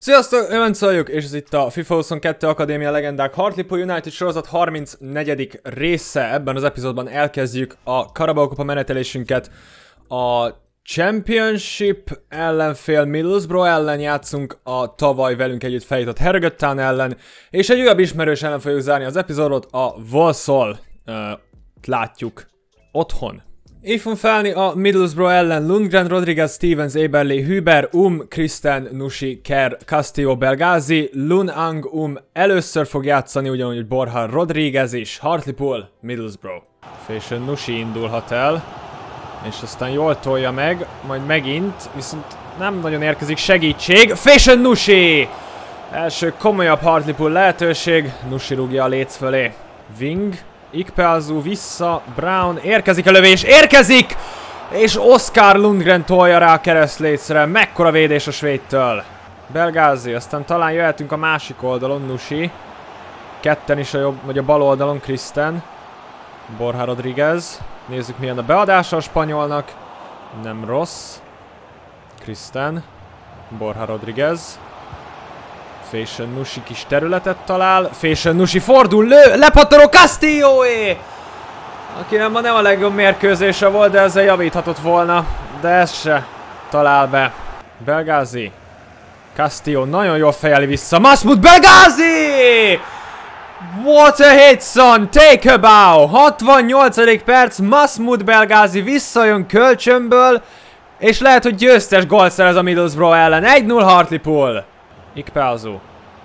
Sziasztok, Ömencaljuk, és ez itt a FIFA 22 Akadémia Legendák Hartlepool United sorozat 34. része. Ebben az epizódban elkezdjük a Carabao Kupa menetelésünket. A Championship ellenfél Middlesbrough ellen játszunk, a tavaly velünk együtt feljutott Harrogate Town ellen, és egy újabb ismerős ellen fogjuk zárni az epizódot, a Walsall. Látjuk otthon. Így fogunk felni a Middlesbrough ellen: Lundgren, Rodriguez, Stevens, Eberle, Hüber, Christen, Nushi, Kerr, Castillo, Belghazi. Lunang először fog játszani, ugyanúgy Borja, Rodriguez is. Hartlepool, Middlesbrough. Fashion Nushi indulhat el, és aztán jól tolja meg, majd megint, viszont nem nagyon érkezik segítség. Fashion Nushi! Első komolyabb Hartlepool lehetőség. Nushi rúgja a léc fölé. Wing. Ikpeazu vissza, Brown, érkezik a lövés, érkezik! És Oskar Lundgren tolja rá a keresztlécre, mekkora védés a svédtől. Belghazi, aztán talán jöhetünk a másik oldalon, Nushi. Ketten is a jobb, vagy a bal oldalon, Christen. Borja, Rodriguez. Nézzük, milyen a beadása a spanyolnak. Nem rossz. Christen. Borja, Rodriguez. Fashion Nushi kis területet talál. Fashion Nushi fordul, lő, lepattanó Castillo-é! Akinek ma nem a legjobb mérkőzése volt, de ezzel javíthatott volna. De ez se talál be. Belghazi. Castillo nagyon jól fejeli vissza. Mahmoud Belghazi! What a hit, son! Take a bow! 68. perc, Mahmoud Belghazi visszajön kölcsönből, és lehet, hogy győztes gólt szerez a Middlesbrough ellen. 1-0 Hartlepool. Ikpeazu.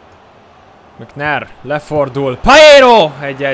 McNair lefordul. Paero! 1-1.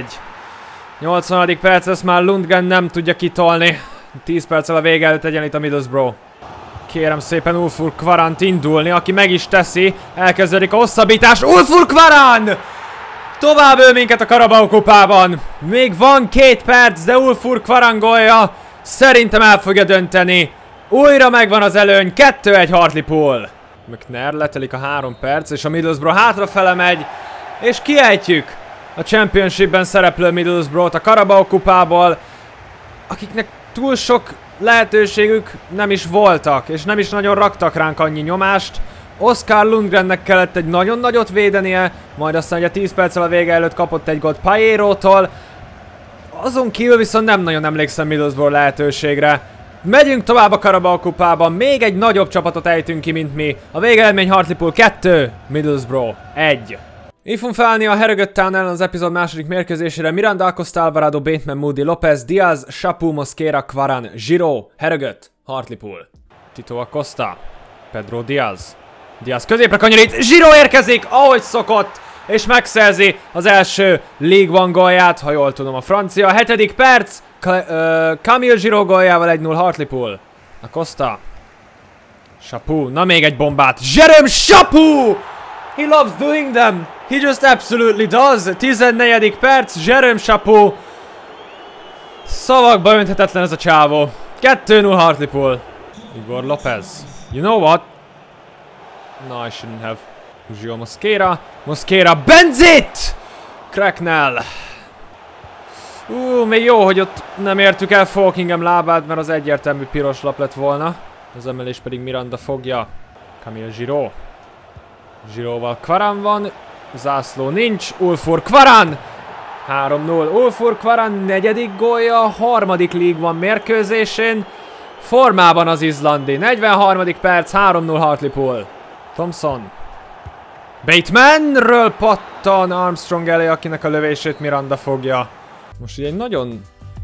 80. perc, ezt már Lundgren nem tudja kitolni. 10 perccel a vége előtt egyenlít a Middlesbrough. Kérem szépen Ulfur Kvarant indulni, aki meg is teszi. Elkezdődik a hosszabbítás. Ulfur Kvaran! Tovább öl minket a Carabao kupában. Még van 2 perc, de Ulfur Kvaran gólja szerintem el fogja dönteni. Újra megvan az előny. 2-1 Hartlepool. McNair, letelik a 3 perc, és a Middlesbrough hátrafele megy, és kiejtjük a Championshipben szereplő Middlesbrough-t a Carabao kupából, akiknek túl sok lehetőségük nem is voltak, és nem is nagyon raktak ránk annyi nyomást. Oskar Lundgrennek kellett egy nagyon nagyot védenie, majd aztán ugye 10 perccel a vége előtt kapott egy gólt Paero-tól. Azon kívül viszont nem nagyon emlékszem Middlesbrough lehetőségre. Megyünk tovább a Carabao kupában, még egy nagyobb csapatot ejtünk ki, mint mi. A végeredmény Hartlepool 2, Middlesbrough 1. Így fogunk felállni a Harrogate Town ellen az epizód második mérkőzésére. Miranda, Acosta, Alvarado, Bateman, Moody, Lopez, Diaz, Chaput, Mosquera, Kvaran, Giroud, Harrogate, Hartlepool. Tito Acosta, Pedro Diaz. Diaz középre kanyarít, Giroud érkezik, ahogy szokott, és megszerzi az első League One gólját, ha jól tudom, a francia. 7. perc, Camille Giroud góljával 1-0 Hartlepool. Acosta. Chaput, na még egy bombát. Jérôme Chaput! He loves doing them. He just absolutely does. 14. perc, Jérôme Chaput. Szavakba önthetetlen ez a csávó. 2-0 Hartlepool. Igor Lopez. You know what? No, I shouldn't have. Gio Mosquera. Mosquera, Benzit! Cracknell. Még jó, hogy ott nem értük el Falkingham lábát, mert az egyértelmű piros lap lett volna. Az emelés pedig Miranda fogja. Camille Giroud. Giroudval Kvaran van. Zászló nincs. Ulfur Kvaran! 3-0. Ulfur Kvaran 4. gólja a 3. League One mérkőzésén. Formában az izlandi. 43. perc, 3-0 Hartlepool. Thompson. Batemanről pattan Armstrong elé, akinek a lövését Miranda fogja. Most ugye egy nagyon...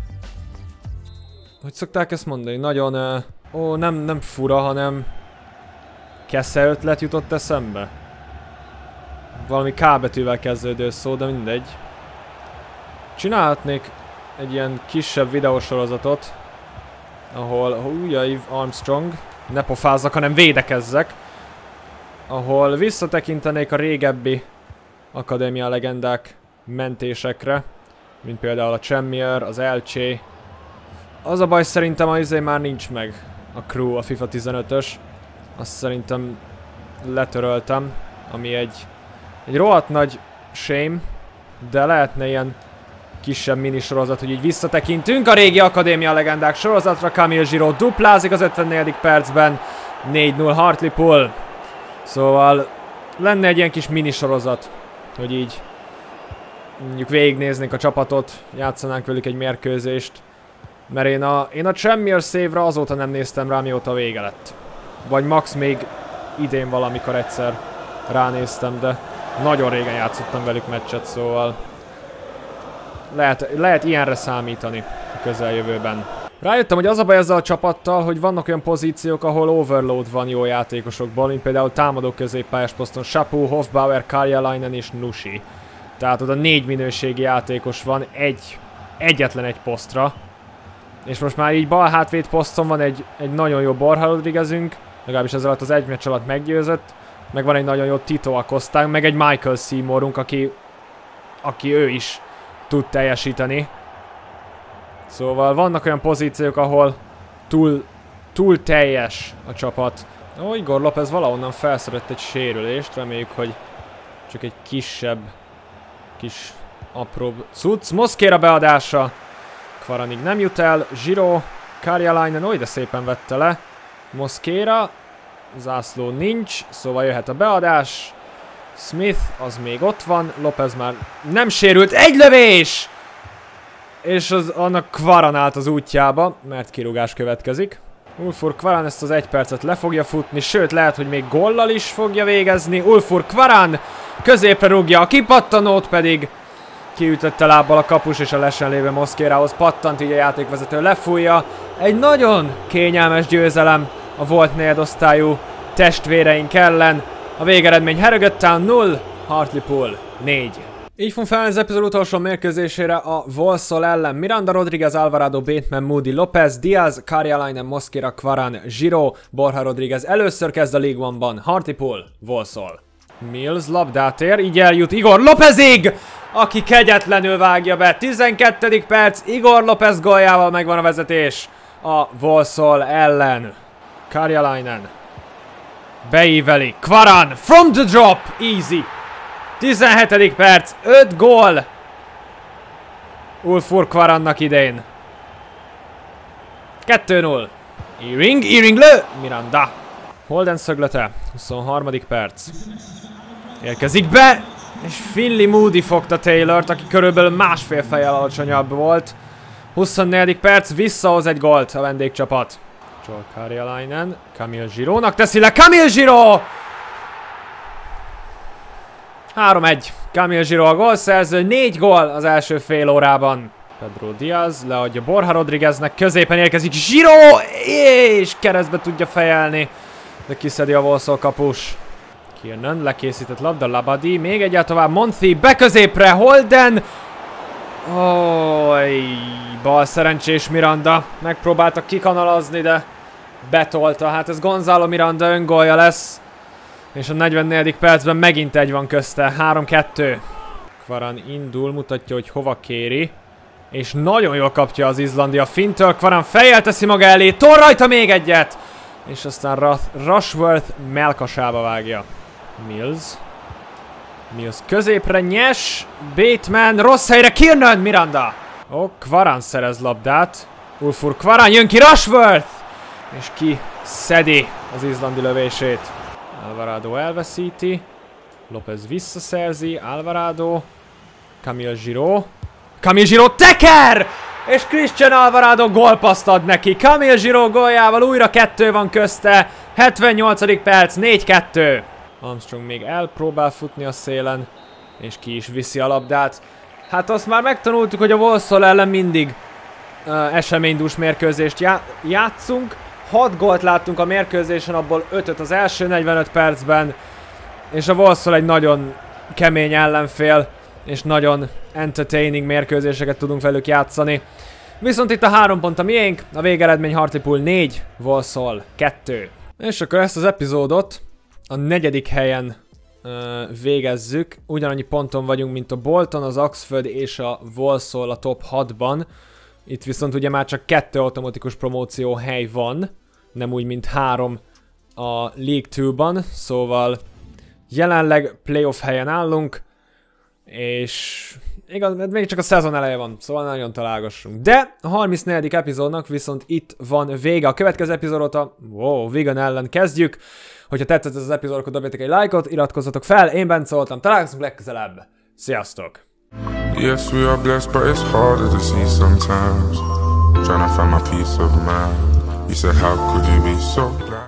Hogy szokták ezt mondani? Nagyon... nem fura, hanem... Kesze ötlet jutott eszembe. Valami K betűvel kezdődő szó, de mindegy. Csinálhatnék egy ilyen kisebb videósorozatot, ahol... Ujjaj, Armstrong. Ne pofázzak, hanem védekezzek. Ahol visszatekintenék a régebbi Akadémia Legendák mentésekre, mint például a Tranmere, az Elche. Az a baj, szerintem az izé már nincs meg, a crew, a FIFA 15-ös. Azt szerintem letöröltem, ami egy rohadt nagy shame, de lehetne ilyen kisebb minisorozat, hogy így visszatekintünk a régi Akadémia Legendák sorozatra. Camille Giroud duplázik az 54. percben, 4-0 Hartlepool. Szóval lenne egy ilyen kis minisorozat, hogy így mondjuk végignéznénk a csapatot, játszanánk velük egy mérkőzést. Mert én a Tremere Save-ra azóta nem néztem rá, mióta vége lett. Vagy max még idén valamikor egyszer ránéztem, de nagyon régen játszottam velük meccset, szóval lehet ilyenre számítani a közeljövőben. Rájöttem, hogy az a baj ezzel a csapattal, hogy vannak olyan pozíciók, ahol overload van jó játékosokból, mint például támadó középpályás poszton Chapu, Hofbauer, Karjalainen és Nushi. Tehát oda 4 minőségi játékos van egyetlen egy posztra. És most már így bal hátvéd poszton van egy nagyon jó Borja Rodriguezünk, legalábbis ez alatt az egy meccs alatt meggyőzött. Meg van egy nagyon jó Tito Acosta, meg egy Michael Seymourunk, aki ő is tud teljesíteni. Szóval vannak olyan pozíciók, ahol túl teljes a csapat. Ó, Igor Lopez valahonnan felszedett egy sérülést, reméljük, hogy csak egy kis apróbb cucc. Mosquera beadása. Kvaranig nem jut el. Giro, Karjalainen, oly de szépen vette le. Mosquera, zászló nincs, szóval jöhet a beadás. Smith, az még ott van. Lopez már nem sérült. Egy lövés! És annak Kvaran állt az útjába, mert kirúgás következik. Ulfur Kvaran ezt az 1 percet le fogja futni, sőt lehet, hogy még gollal is fogja végezni. Ulfur Kvaran középre rúgja, a kipattanót pedig kiütötte lábbal a kapus, és a lesen lévő Mosquerához pattant, így a játékvezető lefújja. Egy nagyon kényelmes győzelem a volt negyedosztályú testvéreink ellen. A végeredmény Harrogate Town 0, Hartlepool 4. Így fogunk fel az epizód utolsó mérkőzésére a Walsall ellen. Miranda, Rodriguez, Alvarado, Bateman, Moody, Lopez, Diaz, Karjalainen, Mosquera, Kvaran, Giro, Borja Rodriguez. Először kezd a League One-ban. Hartlepool, Walsall. Mills labdát ér, így eljut Igor Lopezig, aki kegyetlenül vágja be. 12. perc, Igor Lopez góljával megvan a vezetés a Walsall ellen. Karjalainen beíveli, Kvaran from the drop, easy. 17. perc, 5 gól Ulfur Kvarannak idén. 2-0. Earing lő, Miranda. Holden szöglete, 23. perc. Érkezik be, és Finley Moody fogta Taylort, aki körülbelül másfél fejjel alacsonyabb volt. 24. perc, visszahoz egy gólt a vendégcsapat. Joel Karjalainen, Camille Girónak teszi le, Camille Giró! 3-1. Camille Giro a gólszerző, 4 gól az első fél órában. Pedro Diaz leadja Borja Rodrigueznek, középen érkezik Giro, és keresztbe tudja fejelni, de kiszedi a Walsall kapus. Kiernan lekészített labda, Labadi, még egyáltalán tovább, Monthi beközépre, Holden. Bal szerencsés Miranda, megpróbáltak kikanalazni, de betolta. Hát ez Gonzalo Miranda öngólja lesz. És a 44. percben megint egy van közte, 3-2. Kvaran indul, mutatja, hogy hova kéri. És nagyon jól kapja az izlandi a fintől. Kvaran fejjel teszi maga elé, tol rajta még egyet! És aztán Rushworth melkasába vágja. Mills középre nyes. Bateman rossz helyre, Kiernan, Miranda! Kvaran szerez labdát. Ulfur Kvaran jön ki, Rushworth! És ki szedi az izlandi lövését. Alvarado elveszíti. Lopez visszaszerzi. Alvarado. Camille Giro teker! És Christian Alvarado gólpaszt ad neki. Camille Giro góljával újra 2 van közte. 78. perc, 4-2. Armstrong még elpróbál futni a szélen. És ki is viszi a labdát. Hát azt már megtanultuk, hogy a Walsall ellen mindig eseménydús mérkőzést játszunk. 6 gólt láttunk a mérkőzésen, abból 5-öt az első 45 percben. És a Walsall egy nagyon kemény ellenfél, és nagyon entertaining mérkőzéseket tudunk velük játszani. Viszont itt a 3 pont a miénk, a végeredmény Hartlepool 4, Walsall 2. És akkor ezt az epizódot a 4. helyen végezzük. Ugyanannyi ponton vagyunk, mint a Bolton, az Oxford és a Walsall a top 6-ban. Itt viszont ugye már csak 2 automatikus promóció hely van, nem úgy, mint 3 a League 2-ban, szóval jelenleg playoff helyen állunk, és igaz, még csak a szezon eleje van, szóval nagyon találgassunk. De a 34. epizódnak viszont itt van vége. A következő epizódot a Vegan ellen kezdjük. Hogyha tetszett ez az epizód, akkor dobjatok egy lájkot, iratkozzatok fel. Én Bence voltam, találkozunk legközelebb. Sziasztok! Yes, we are blessed, but it's harder to see sometimes. Trying to find my peace of mind. You said, how could you be so blind?